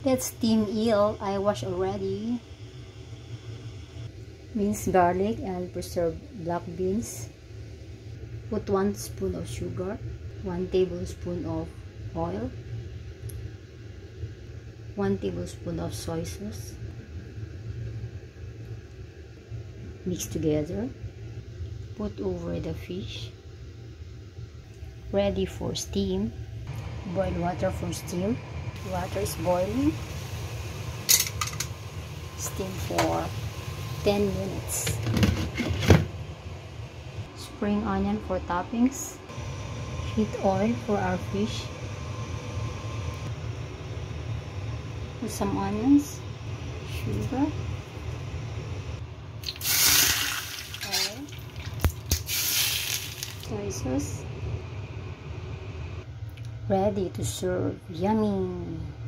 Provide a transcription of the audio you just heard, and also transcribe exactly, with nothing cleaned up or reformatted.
Let's steam eel. I washed already. Minced garlic and preserved black beans. Put one spoon of sugar, one tablespoon of oil, one tablespoon of soy sauce. Mix together. Put over the fish. Ready for steam. Boil water for steam. Water is boiling. Steam for ten minutes. Spring onion for toppings. Heat oil for our fish. Put some onions, sugar, oil, soy sauce. Ready to serve. Yummy!